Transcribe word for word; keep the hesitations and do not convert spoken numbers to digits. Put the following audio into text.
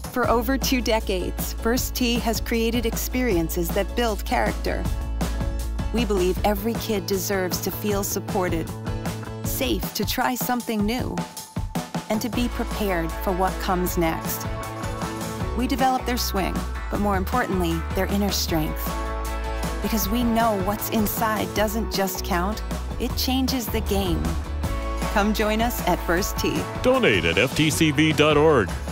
For over two decades, First Tee has created experiences that build character. We believe every kid deserves to feel supported, safe to try something new, and to be prepared for what comes next. We develop their swing, but more importantly, their inner strength. Because we know what's inside doesn't just count, it changes the game. Come join us at First Tee. Donate at F T C V dot org.